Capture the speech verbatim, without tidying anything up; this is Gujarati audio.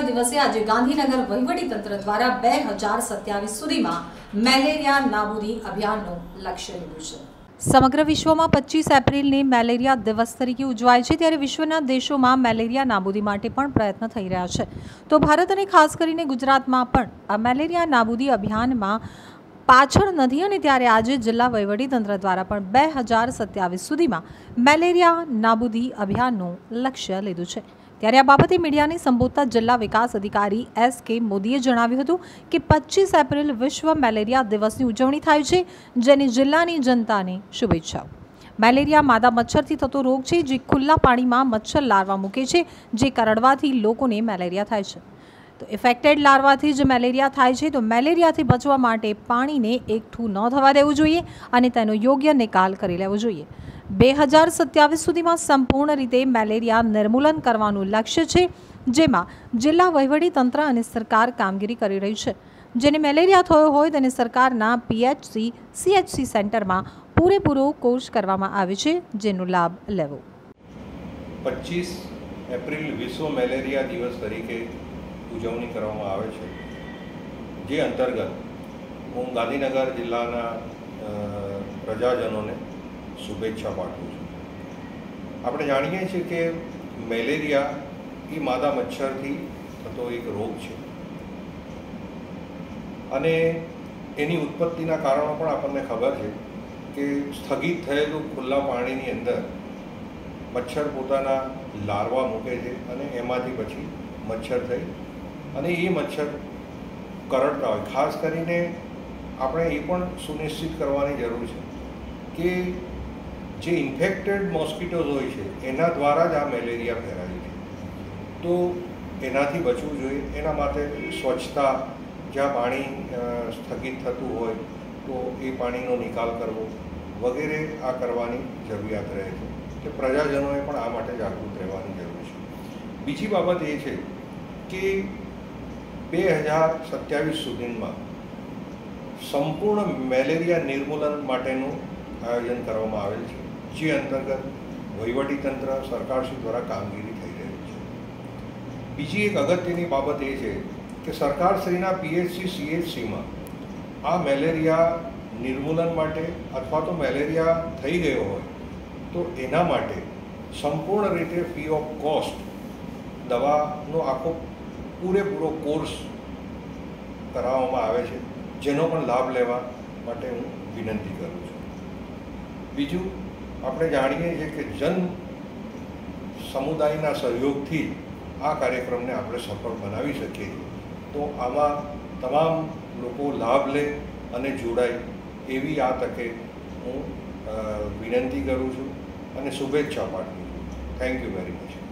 મેલેરિયા દિવસે આજે ગાંધીનગર વહીવટીતંત્ર દ્વારા બે હજાર સત્યાવીસ સુધીમાં મેલેરિયા નાબૂદી અભિયાનનું લક્ષ્ય લીધું છે। સમગ્ર વિશ્વમાં પચીસ એપ્રિલને મેલેરિયા દિવસ તરીકે ઉજવાય છે, ત્યારે વિશ્વના દેશોમાં મેલેરિયા નાબૂદી માટે પણ પ્રયત્ન થઈ રહ્યા છે। તો ભારત અને ખાસ કરીને ગુજરાતમાં પણ આ મેલેરિયા નાબૂદી અભિયાનમાં પાછળ નથી અને ત્યારે આજે જિલ્લા વહીવટીતંત્ર દ્વારા પણ બે હજાર સત્યાવીસ સુધીમાં મેલેરિયા નાબૂદી અભિયાનનું લક્ષ્ય લીધું છે। ત્યારે આ બાબતે મીડિયાને સંબોધતા જિલ્લા વિકાસ અધિકારી એસ કે મોદીએ જણાવ્યું હતું કે પચીસ એપ્રિલ વિશ્વ મેલેરિયા દિવસની ઉજવણી થાય છે, જેની જિલ્લાની જનતાને શુભેચ્છાઓ। મેલેરિયા માદા મચ્છરથી થતો રોગ છે, જે ખુલ્લા પાણીમાં મચ્છર લાર્વા મૂકે છે, જે કરડવાથી લોકોને મેલેરિયા થાય છે। તો ઇફેક્ટેડ લાર્વાથી જ મેલેરિયા થાય છે, તો મેલેરિયાથી બચવા માટે પાણીને એકઠું ન થવા દેવું જોઈએ અને તેનો યોગ્ય નિકાલ કરી લેવો જોઈએ। બે હજાર સત્યાવીસ સુધીમાં સંપૂર્ણ રીતે મેલેરિયા નિર્મૂલન કરવાનું લક્ષ્ય છે, જેમાં જિલ્લા વહીવટીતંત્ર અને સરકાર કામગીરી કરી રહી છે। જેને મેલેરિયા થયો હોય તેને સરકારના પીએચસી સીએચસી સેન્ટરમાં પૂરેપૂરો કોર્સ કરવામાં આવે છે, જેનો લાભ લેવો। પચીસ એપ્રિલ વિશ્વ મેલેરિયા દિવસ તરીકે ઉજવણી કરવામાં આવે છે, જે અંતર્ગત હું ગાંધીનગર જિલ્લાના પ્રજાજનોને શુભેચ્છા પાઠવું છું। આપણે જાણીએ છીએ કે મેલેરિયા એ માદા મચ્છરથી થતો એક રોગ છે અને એની ઉત્પત્તિના કારણો પણ આપણને ખબર છે કે સ્થગિત થયેલું ખુલ્લા પાણીની અંદર મચ્છર પોતાના લાર્વા મૂકે છે અને એમાંથી પછી મચ્છર થઈ અને એ મચ્છર કરડતા હોય। ખાસ કરીને આપણે એ પણ સુનિશ્ચિત કરવાની જરૂર છે કે જે ઇન્ફેક્ટેડ મોસ્કિટોઝ હોય છે એના દ્વારા જ આ મેલેરિયા ફેલાય છે, તો એનાથી બચવું જોઈએ। એના માટે સ્વચ્છતા, જ્યાં પાણી સ્થગિત થતું હોય તો એ પાણીનો નિકાલ કરવો વગેરે આ કરવાની જરૂરિયાત રહે છે, કે પ્રજાજનોએ પણ આ માટે જાગૃત રહેવાની જરૂર છે। બીજી બાબત એ છે કે બે હજાર સત્યાવીસ સુધીમાં સંપૂર્ણ મેલેરિયા નિર્મૂલન માટેનું આયોજન કરવામાં આવેલ છે, જે અંતર્ગત વહીવટીતંત્ર સરકારશ્રી દ્વારા કામગીરી થઈ રહી છે। બીજી એક અગત્યની બાબત એ છે કે સરકારશ્રીના પીએચસી સીએચસીમાં આ મેલેરિયા નિર્મૂલન માટે અથવા તો મેલેરિયા થઈ ગયો હોય તો એના માટે સંપૂર્ણ રીતે ફ્રી ઓફ કોસ્ટ દવાનો આખો પૂરેપૂરો કોર્સ કરાવવામાં આવે છે, જેનો પણ લાભ લેવા માટે હું વિનંતી કરું છું। બીજું, આપણે જાણીએ છીએ કે જન સમુદાયના સહયોગથી આ કાર્યક્રમને આપણે સફળ બનાવી શકીએ છીએ, તો આમાં તમામ લોકો લાભ લે અને જોડાય એવી આ તકે હું વિનંતી કરું છું અને શુભેચ્છા પાઠવું છું। Thank you very much.